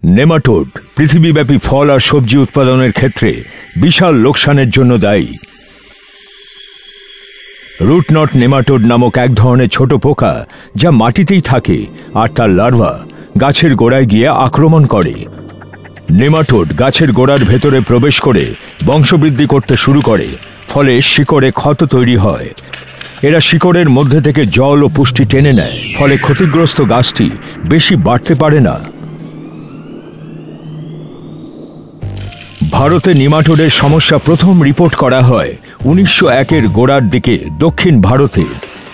Nematode পৃথিবীব্যাপী ফল আর সবজি উৎপাদনের ক্ষেত্রে বিশাল লোকসানের জন্য দায়ী। রুটনট নেমাটোড নামক এক ধরনের ছোট পোকা যা মাটিতেই থাকে আর তার লার্ভা গাছের গোড়ায় গিয়ে আক্রমণ করে। নেমাটোড গাছের গোড়ার ভেতরে প্রবেশ করে বংশবৃদ্ধি করতে শুরু করে, ফলে শিকড়ে ক্ষত তৈরি হয়। এরা শিকড়ের মধ্যে থেকে জল ও পুষ্টি টেনে নেয়, ফলে ক্ষতিগ্রস্ত গাছটি বেশি বাড়তে পারে না। ভারতে নেমাটোডের সমস্যা প্রথম রিপোর্ট করা হয় 1901-এর গোড়ার দিকে দক্ষিণ ভারতে।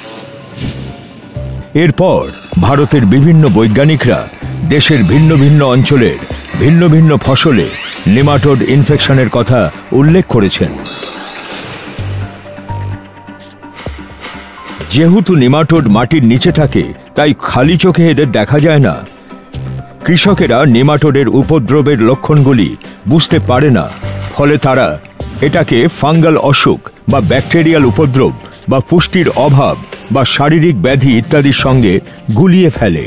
এরপর ভারতের বিভিন্ন বৈজ্ঞানিকরা দেশের ভিন্ন ভিন্ন অঞ্চলের ভিন্ন ভিন্ন ফসলে নেমাটোড ইনফেকশনের কথা উল্লেখ করেছেন। যেহেতু নেমাটোড মাটির নিচে থাকে, তাই খালি চোখে এদের দেখা যায় না। কৃষকেরা নেমাটোডের উপদ্রবের লক্ষণগুলি বুঝতে পারে না, ফলে তারা এটাকে ফাঙ্গাল অসুখ বা ব্যাকটেরিয়াল উপদ্রব বা পুষ্টির অভাব বা শারীরিক ব্যাধি ইত্যাদির সঙ্গে গুলিয়ে ফেলে।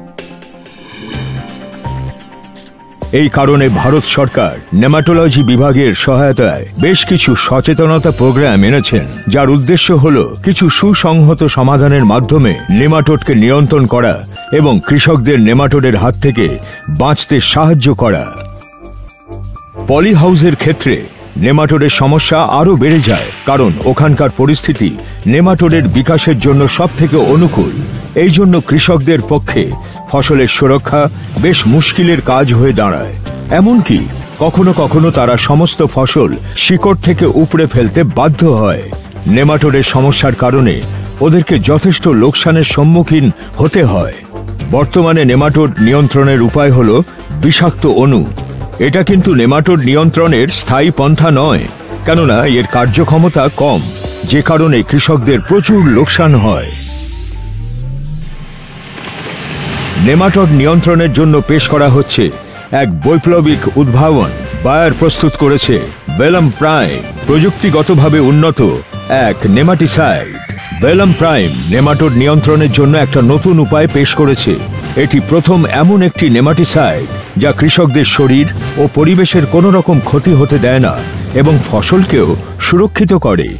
এই কারণে ভারত সরকার নেমাটোলজি বিভাগের সহায়তায় বেশ কিছু সচেতনতা প্রোগ্রাম এনেছেন, যার উদ্দেশ্য হল কিছু সুসংহত সমাধানের মাধ্যমে নেমাটোডকে নিয়ন্ত্রণ করা এবং কৃষকদের নেমাটোডের হাত থেকে বাঁচতে সাহায্য করা। পলি হাউসের ক্ষেত্রে নেমাটোডের সমস্যা আরও বেড়ে যায়, কারণ ওখানকার পরিস্থিতি নেমাটোডের বিকাশের জন্য সবথেকে অনুকূল। এই জন্য কৃষকদের পক্ষে ফসলের সুরক্ষা বেশ মুশকিলের কাজ হয়ে দাঁড়ায়। এমনকি কখনো কখনো তারা সমস্ত ফসল শিকড় থেকে উপড়ে ফেলতে বাধ্য হয়। নেমাটোডের সমস্যার কারণে ওদেরকে যথেষ্ট লোকসানের সম্মুখীন হতে হয়। বর্তমানে নেমাটোড নিয়ন্ত্রণের উপায় হল বিষাক্ত অণু। এটা কিন্তু নেমাটোড নিয়ন্ত্রণের স্থায়ী পন্থা নয়, কেননা এর কার্যক্ষমতা কম, যে কারণে কৃষকদের প্রচুর লোকসান হয়। নেমাটোড নিয়ন্ত্রণের জন্য পেশ করা হচ্ছে এক বৈপ্লবিক উদ্ভাবন। বায়ার প্রস্তুত করেছে ভেলাম প্রাইম, প্রযুক্তিগতভাবে উন্নত এক নেমাটিসাইড। ভেলাম প্রাইম নেমাটোড নিয়ন্ত্রণের জন্য একটা নতুন উপায় পেশ করেছে। এটি প্রথম এমন একটি নেমাটিসাইড যা কৃষকদের শরীর ও পরিবেশের কোনো রকম ক্ষতি হতে দেয় না এবং ফসলকেও সুরক্ষিত করে।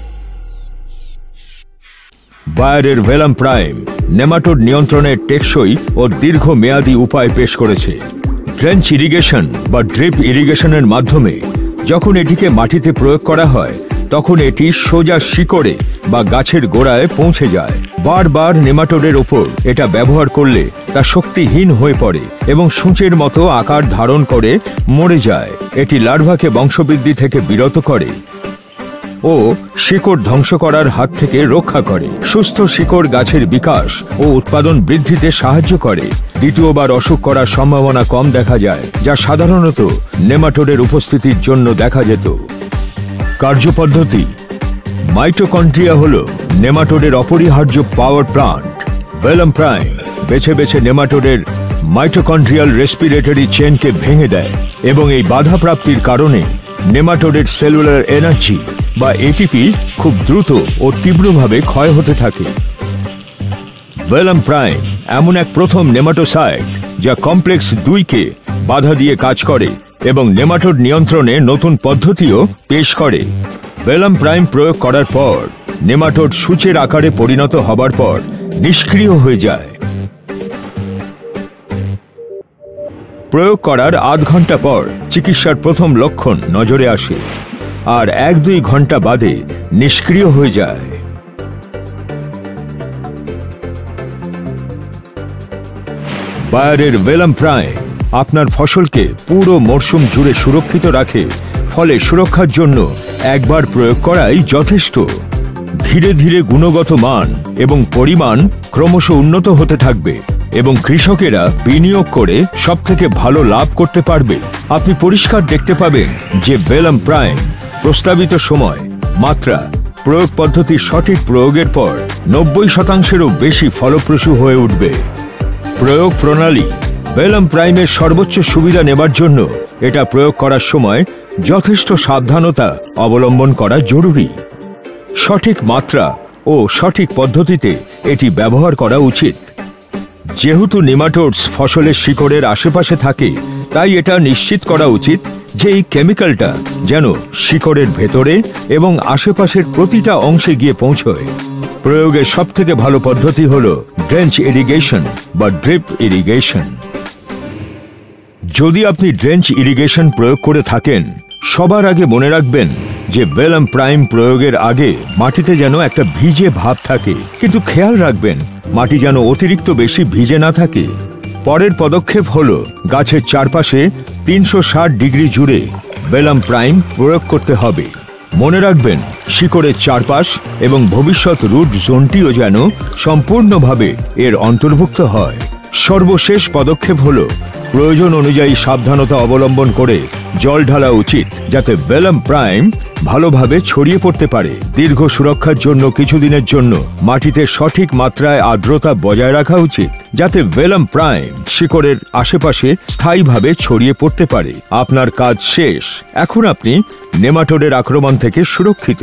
বায়ারের ভেলাম প্রাইম নেমাটোড নিয়ন্ত্রণের টেকসই ও দীর্ঘমেয়াদী উপায় পেশ করেছে। ড্রেঞ্চ ইরিগেশন বা ড্রিপ ইরিগেশনের মাধ্যমে যখন এটিকে মাটিতে প্রয়োগ করা হয়, তখন এটি সোজা শিকড়ে বা গাছের গোড়ায় পৌঁছে যায়। বারবার নেমাটোডের ওপর এটা ব্যবহার করলে তা শক্তিহীন হয়ে পড়ে এবং সূঁচের মতো আকার ধারণ করে মরে যায়। এটি লার্ভাকে বংশবৃদ্ধি থেকে বিরত করে ও শিকড় ধ্বংস করার হাত থেকে রক্ষা করে। সুস্থ শিকড় গাছের বিকাশ ও উৎপাদন বৃদ্ধিতে সাহায্য করে। দ্বিতীয়বার অসুখ করার সম্ভাবনা কম দেখা যায়, যা সাধারণত নেমাটোডের উপস্থিতির জন্য দেখা যেত। কার্যপদ্ধতি: মাইটোকন্ড্রিয়া হল নেমাটোডের অপরিহার্য পাওয়ার প্লান্ট। ভেলাম প্রাইম বেছে বেছে নেমাটোডের মাইটোকন্ড্রিয়াল রেসপিরেটরি চেনকে ভেঙে দেয় এবং এই বাধা প্রাপ্তির কারণে নেমাটোডের সেলুলার এনার্জি বা এটিপি খুব দ্রুত ও তীব্রভাবে ক্ষয় হতে থাকে। ভেলাম প্রাইম এমন এক প্রথম নেমাটোসাইড যা কমপ্লেক্স 2-কে বাধা দিয়ে কাজ করে এবং নেমাটোড নিয়ন্ত্রণে নতুন পদ্ধতিও পেশ করে। ভেলাম প্রাইম প্রয়োগ করার পর নেমাটোড সূচের আকারে পরিণত হবার পর নিষ্ক্রিয় হয়ে যায়। প্রয়োগ করার আধ ঘন্টা পর চিকিৎসার প্রথম লক্ষণ নজরে আসে আর 1-2 ঘন্টা বাদে নিষ্ক্রিয় হয়ে যায়। বায়ারের ভেলাম প্রাইম আপনার ফসলকে পুরো মরশুম জুড়ে সুরক্ষিত রাখে, ফলে সুরক্ষার জন্য একবার প্রয়োগ করাই যথেষ্ট। ধীরে ধীরে গুণগত মান এবং পরিমাণ ক্রমশ উন্নত হতে থাকবে এবং কৃষকেরা বিনিয়োগ করে সবথেকে ভালো লাভ করতে পারবে। আপনি পরিষ্কার দেখতে পাবেন যে ভেলাম প্রাইম প্রস্তাবিত সময়, মাত্রা, প্রয়োগ পদ্ধতির সঠিক প্রয়োগের পর 90%-এরও বেশি ফলপ্রসূ হয়ে উঠবে। প্রয়োগ প্রণালী: ভেলাম প্রাইমের সর্বোচ্চ সুবিধা নেবার জন্য এটা প্রয়োগ করার সময় যথেষ্ট সাবধানতা অবলম্বন করা জরুরি। সঠিক মাত্রা ও সঠিক পদ্ধতিতে এটি ব্যবহার করা উচিত। যেহেতু নেমাটোডস ফসলের শিকড়ের আশেপাশে থাকে, তাই এটা নিশ্চিত করা উচিত যে এই কেমিক্যালটা যেন শিকড়ের ভেতরে এবং আশেপাশের প্রতিটা অংশে গিয়ে পৌঁছয়। প্রয়োগের সবথেকে ভালো পদ্ধতি হলো ড্রেঞ্চ ইরিগেশন বা ড্রিপ ইরিগেশন। যদি আপনি ড্রেঞ্চ ইরিগেশন প্রয়োগ করে থাকেন, সবার আগে মনে রাখবেন যে ভেলাম প্রাইম প্রয়োগের আগে মাটিতে যেন একটা ভিজে ভাব থাকে, কিন্তু খেয়াল রাখবেন মাটি যেন অতিরিক্ত বেশি ভিজে না থাকে। পরের পদক্ষেপ হলো গাছের চারপাশে 360 ডিগ্রি জুড়ে ভেলাম প্রাইম প্রয়োগ করতে হবে। মনে রাখবেন শিকড়ের চারপাশ এবং ভবিষ্যৎ রুট জোনটিও যেন সম্পূর্ণভাবে এর অন্তর্ভুক্ত হয়। সর্বশেষ পদক্ষেপ হলো প্রয়োজন অনুযায়ী সাবধানতা অবলম্বন করে জল ঢালা উচিত, যাতে ভেলাম প্রাইম ভালোভাবে ছড়িয়ে পড়তে পারে। দীর্ঘ সুরক্ষার জন্য কিছুদিনের জন্য মাটিতে সঠিক মাত্রায় আর্দ্রতা বজায় রাখা উচিত, যাতে ভেলাম প্রাইম শিকড়ের আশেপাশে স্থায়ীভাবে ছড়িয়ে পড়তে পারে। আপনার কাজ শেষ। এখন আপনি নেমাটোডের আক্রমণ থেকে সুরক্ষিত।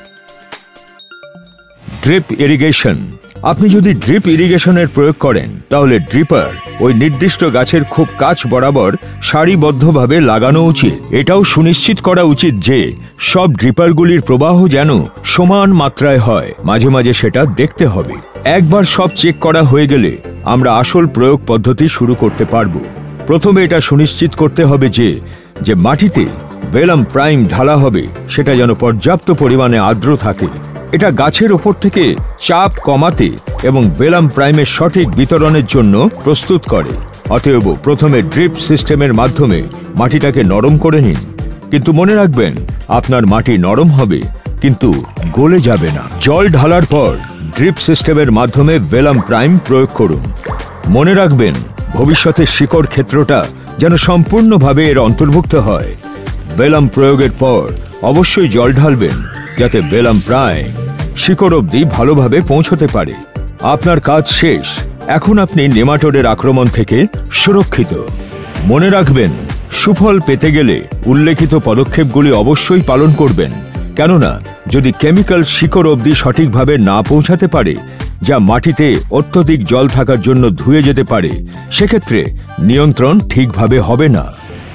Drip irrigation. আপনি যদি ড্রিপ ইরিগেশনের প্রয়োগ করেন, তাহলে ড্রিপার ওই নির্দিষ্ট গাছের খুব কাছ বরাবর সারিবদ্ধভাবে লাগানো উচিত। এটাও সুনিশ্চিত করা উচিত যে সব ড্রিপারগুলির প্রবাহ যেন সমান মাত্রায় হয়। মাঝে মাঝে সেটা দেখতে হবে। একবার সব চেক করা হয়ে গেলে আমরা আসল প্রয়োগ পদ্ধতি শুরু করতে পারব। প্রথমে এটা সুনিশ্চিত করতে হবে যে মাটিতে ভেলাম প্রাইম ঢালা হবে সেটা যেন পর্যাপ্ত পরিমাণে আর্দ্র থাকে। এটা গাছের ওপর থেকে চাপ কমাতে এবং ভেলাম প্রাইমের সঠিক বিতরণের জন্য প্রস্তুত করে। অতএব প্রথমে ড্রিপ সিস্টেমের মাধ্যমে মাটিটাকে নরম করে নিন, কিন্তু মনে রাখবেন আপনার মাটি নরম হবে কিন্তু গলে যাবে না। জল ঢালার পর ড্রিপ সিস্টেমের মাধ্যমে ভেলাম প্রাইম প্রয়োগ করুন। মনে রাখবেন ভবিষ্যতের শিকড় ক্ষেত্রটা যেন সম্পূর্ণভাবে এর অন্তর্ভুক্ত হয়। ভেলাম প্রয়োগের পর অবশ্যই জল ঢালবেন, যাতে ভেলাম প্রাইম শিকড় অবধি ভালোভাবে পৌঁছতে পারে। আপনার কাজ শেষ। এখন আপনি নেমাটোডের আক্রমণ থেকে সুরক্ষিত। মনে রাখবেন, সুফল পেতে গেলে উল্লেখিত পদক্ষেপগুলি অবশ্যই পালন করবেন, কেননা যদি কেমিক্যাল শিকড় অবধি সঠিকভাবে না পৌঁছাতে পারে, যা মাটিতে অত্যধিক জল থাকার জন্য ধুয়ে যেতে পারে, সেক্ষেত্রে নিয়ন্ত্রণ ঠিকভাবে হবে না।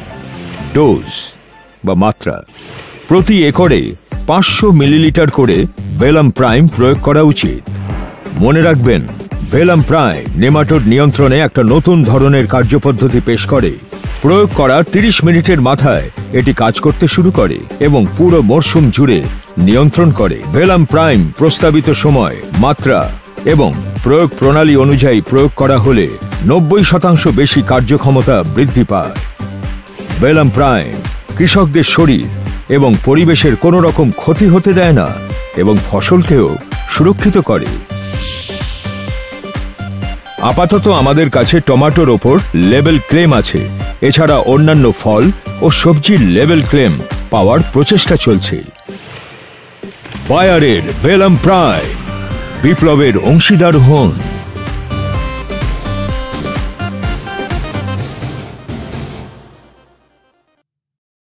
ডোজ বা মাত্রা। প্রতি একরে 500 মিলিলিটার করে ভেলাম প্রাইম প্রয়োগ করা উচিত। মনে রাখবেন, ভেলাম প্রাইম নেমাটোড নিয়ন্ত্রণে একটা নতুন ধরনের কার্যপদ্ধতি পেশ করে। প্রয়োগ করার 30 মিনিটের মাথায় এটি কাজ করতে শুরু করে এবং পুরো মরশুম জুড়ে নিয়ন্ত্রণ করে। ভেলাম প্রাইম প্রস্তাবিত সময়, মাত্রা এবং প্রয়োগ প্রণালী অনুযায়ী প্রয়োগ করা হলে 90% বেশি কার্যক্ষমতা বৃদ্ধি পায়। ভেলাম প্রাইম কৃষকদের শরীর এবং পরিবেশের কোনো রকম ক্ষতি হতে দেয় না এবং ফসলকেও সুরক্ষিত করে। আপাতত আমাদের কাছে টমেটোর ওপর লেবেল ক্লেম আছে। এছাড়া অন্যান্য ফল ও সবজির লেবেল ক্লেম পাওয়ার প্রচেষ্টা চলছে। বায়ারের ভেলাম প্রাইম বিপ্লবের অংশীদার হন।